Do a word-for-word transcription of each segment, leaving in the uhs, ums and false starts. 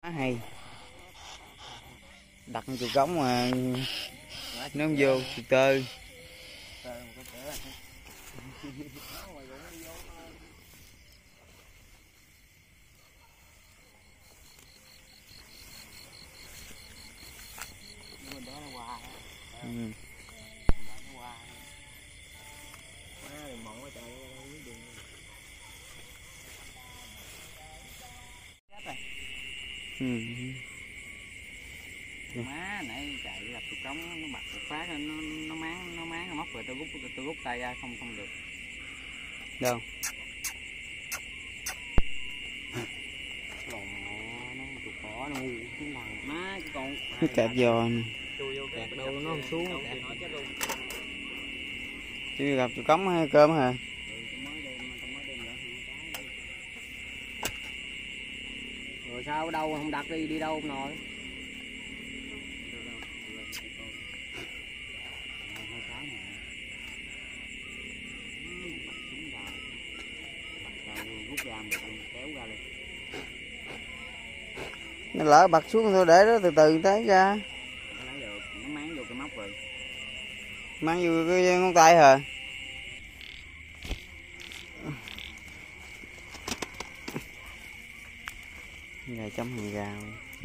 Hay đặt chuột cống mà nó không vô chuột tơ. Ừ. Ừ. Má nãy chạy là chuột cống nó bật một phát nó nó máng nó máng nó móc rồi tôi rút tôi rút tay ra không không được. Đâu? Lòn nó chuột cỏ nó ngu cái thằng má cái con Cái kẹp giò nè. Kẹt đâu nó không xuống kẹt nó chết luôn. Chứ gặp chuột cống hay cơm hả? Rồi sao đâu không đặt đi đi đâu không nổi. Rút ra được kéo ra luôn. Nó lỡ bật xuống thôi để đó từ từ tới ra. Nó lấy được, nó máng vô cái móc rồi. Mang vô cái ngón tay hả? Gà chấm hàng gào.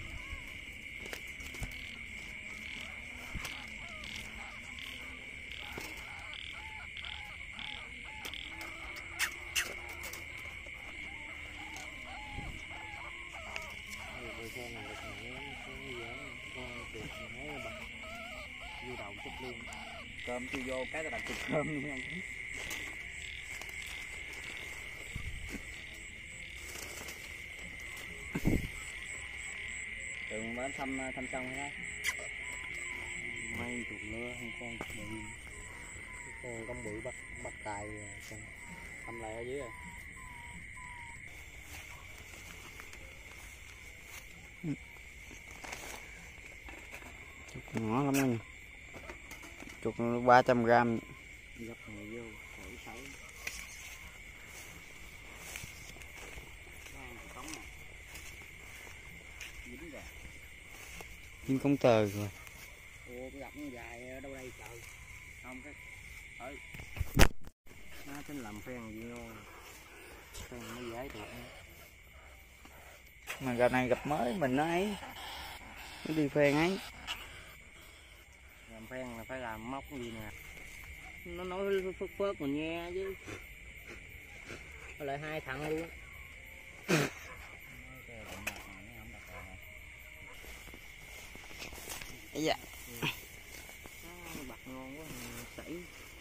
Cơm chưa vô cái tao đặt cục cơm luôn nha. Trường bến thăm thăm xong rồi đó. Mấy chuột lưa con con bự, con con bự bắt bắt tài thăm lại ở dưới rồi. Chuột nhỏ lắm nha. Chuột ba trăm gram. Dập này vô thổi sấy. Dính rồi. Dính cống tơ rồi. Ủa cái gặp nó dài đâu đây trời. Không cái ơi. Nó tính làm phen gì ngon. Phen nó dễ được. Mà gặp này gặp mới mình nó ấy. Nó đi phen ấy. Làm phen là phải làm móc gì nè. Nó nói phớt phớt mình nghe chứ. Có lại hai thằng luôn. Dạ. Bạc ngon quá, sảy.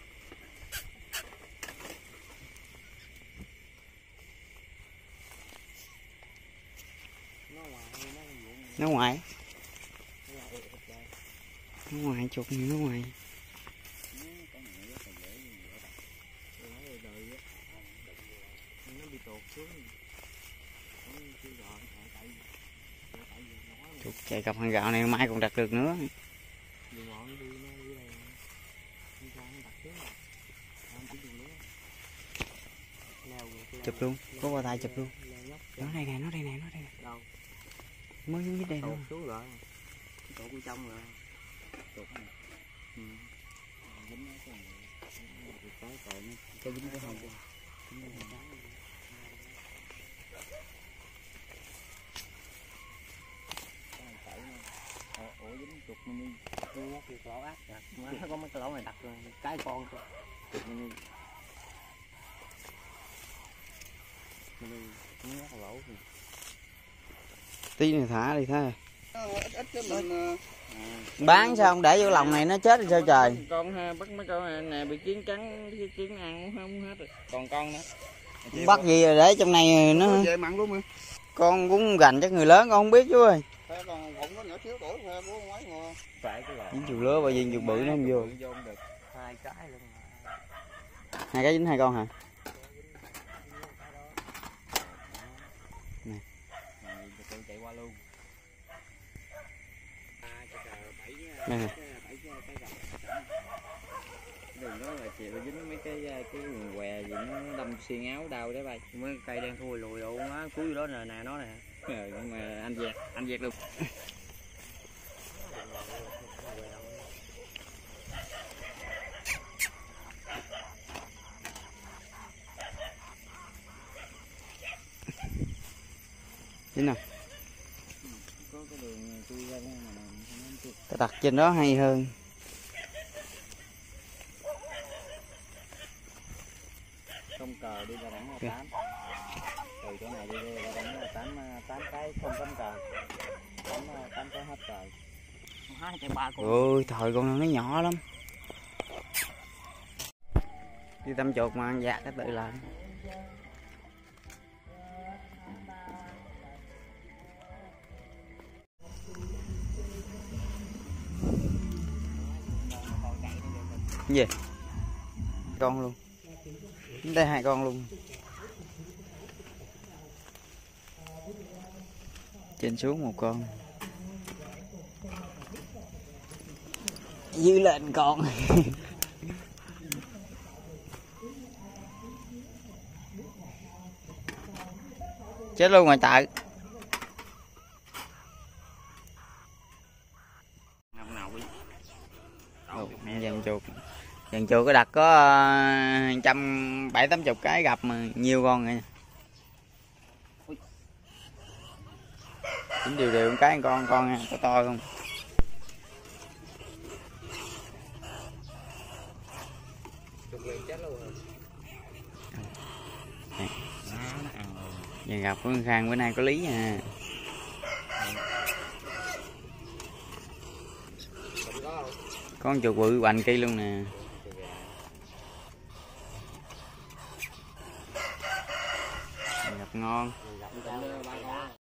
Nó ngoài. Nó ngoài chuột gì nó ngoài. Chuột chạy cặp hàng gạo này mai còn đặt được nữa. Chụp luôn, có qua tay chụp luôn. Nó đây nè, nó đây nè, nó đây nè. Mới xuống dưới đây đâu. Xuống rồi. Chỗ của trong rồi. Chuột này. Ừ. Dính nó cái có tội nó cái dính cái hông. Ủa dính chuột mini. Nó cái lỗ ác nè. Nó có mấy cái lỗ này đặt rồi. Cái con thôi. Chuột mini. Mini nó có lỗ gì. Tí này thả đi thôi. Ít ít chứ mình bán sao không để vô lòng này nó chết rồi sao trời. Con ha, bắt mấy con nè bị kiến cắn, kiến ăn không hết rồi. Còn con nữa. Bắt gì rồi để trong này nó về mặn luôn mà. Con cũng gành chắc người lớn con không biết chú ơi. Thế còn bụng nó nhỏ xíu tuổi thôi bố ngoái mà. Phải cái lò. Dính chuột lứa bao nhiêu chuột bự nó không vô. Hai cái luôn mà. Hai cái dính hai con hả? Nè. Chạy qua luôn. Đây nè. Đừng nói là chị dính mấy cái cái quần què gì nó đâm xuyên áo đau đấy bay. Mấy cây đen thui lùi luôn á, cuối đó nè nè nó nè. Nhưng mà anh dẹt anh dẹt được. Chính nào Có cái đường chui ra đây mà ta đặt trên đó hay hơn. Không cờ đi ra đẳng là tám, từ chỗ này đi ra đẳng là tám tám cái không cắm cờ, tám tám cái hết cờ. Hai chạy ba con. Ôi thời con nó nhỏ lắm. Đi tâm chuột mà ăn dạt cái tự làm. Cái gì? Con luôn. Đây hai con luôn. Trên xuống một con. Dưới lên con. Chết luôn rồi tại. Dàn chuột, dàn chuột có đặt có trăm bảy tám chục cái gặp mà nhiều con rồi. Chính đều đều cái con con nha, có to không? Giờ gặp con Khang bữa nay có lý nha. Con chuột bự bành cây luôn nè. Gặp ngon.